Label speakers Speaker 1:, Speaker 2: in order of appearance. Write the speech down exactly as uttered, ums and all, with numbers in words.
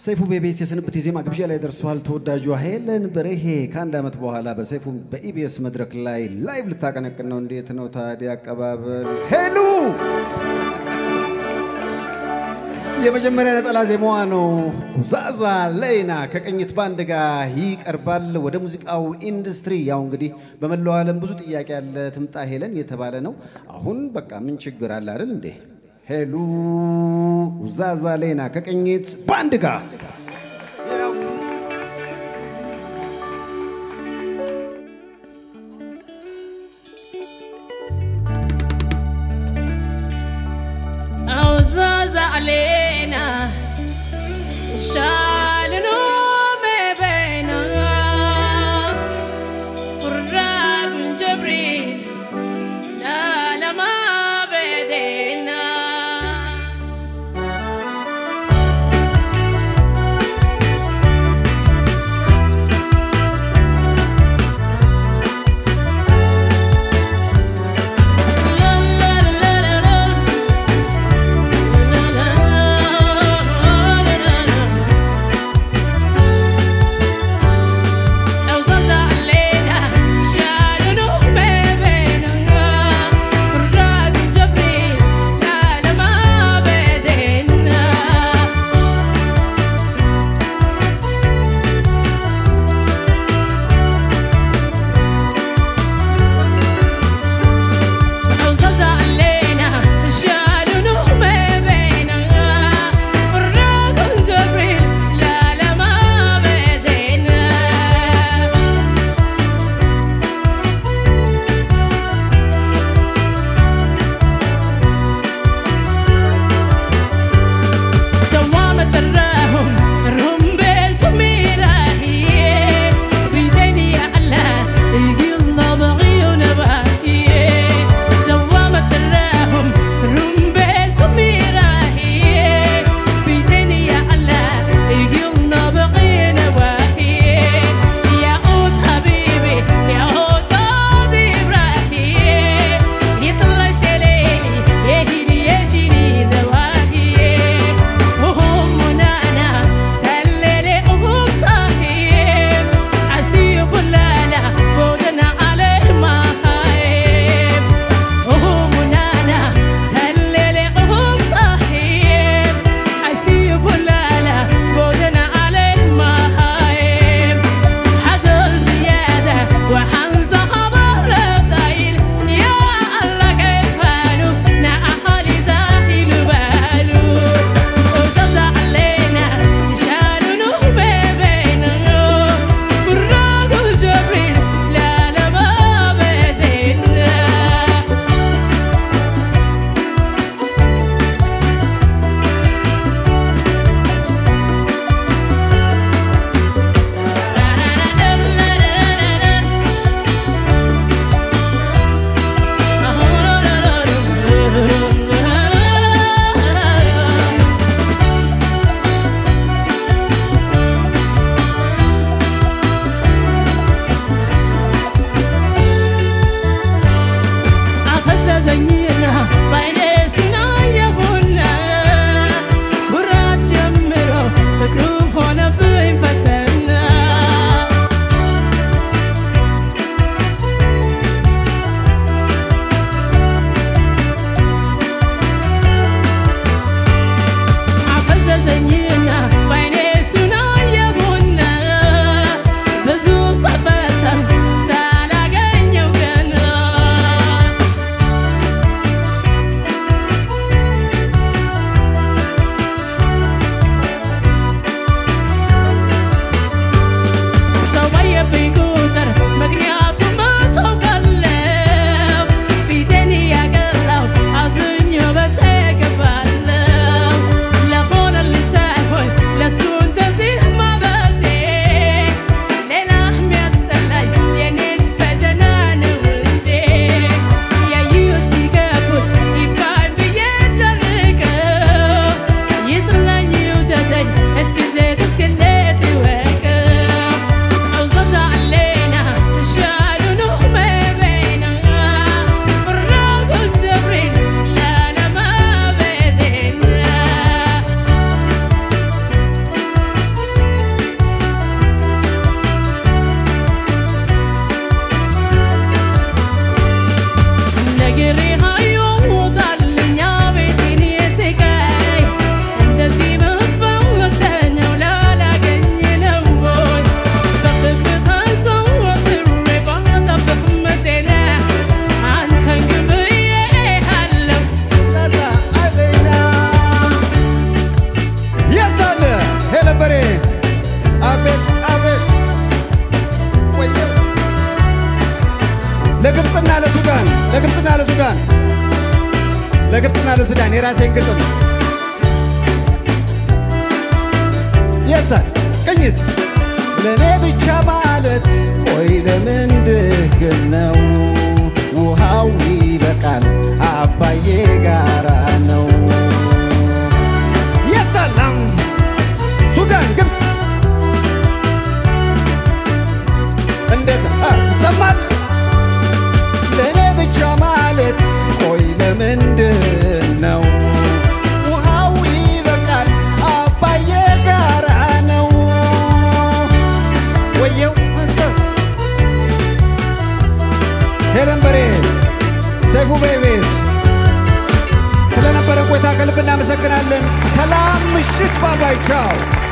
Speaker 1: ሰይፉ ቤቤስ የስንብት ዜማ ግብዣ ላይ ደርሷል። ተወዳጁ ሄለን በርሄ ከአንድ አመት በኋላ በሰይፉ በኢቢኤስ መድረክ ላይ ላይቭ ልታቀነቅን ነው። እንዴት ነው ታዲያ አቀባበል? ሄሉ የመጀመሪያ ነጠላ ዜማዋ ነው። ዛዛ ሌና ከቅኝት ባንድ ጋር ይቀርባል። ወደ ሙዚቃው ኢንዱስትሪ ያው እንግዲህ በመላው ዓለም ብዙ ጥያቄ ያለ ትምጣ ሄለን የተባለ ነው። አሁን በቃ ምን ችግር አለ አይደል እንዴ? ሄሉ ዛዛ ሌና ከቅኝት ባንድ ጋር
Speaker 2: ዛዛ ሌና ሻልኖ በበና ፍራግ ጀብሪ ላላማ በደና
Speaker 1: በቃሉ ሱዳን የራሴን ግጥም የዛን ቅኝት ለኔ ብቻ ማለት ቆይ ለምንድን ነው ውሃው ይበቃል አባዬ ጋራ ነው የዛን ሱዳን ግብጽ እንደዛ ሰማል ለኔ ብቻ ማለት ቆይ ለምንድን ነው ውሃው ይበቃል አባዬ ጋራ ነው ወየው ሄለን በሬ ሰይፉ ቤቤስ ስለነበረ ቆይታ ከልብ እናመሰግናለን ሰላም ምሽት ባባይ ቻው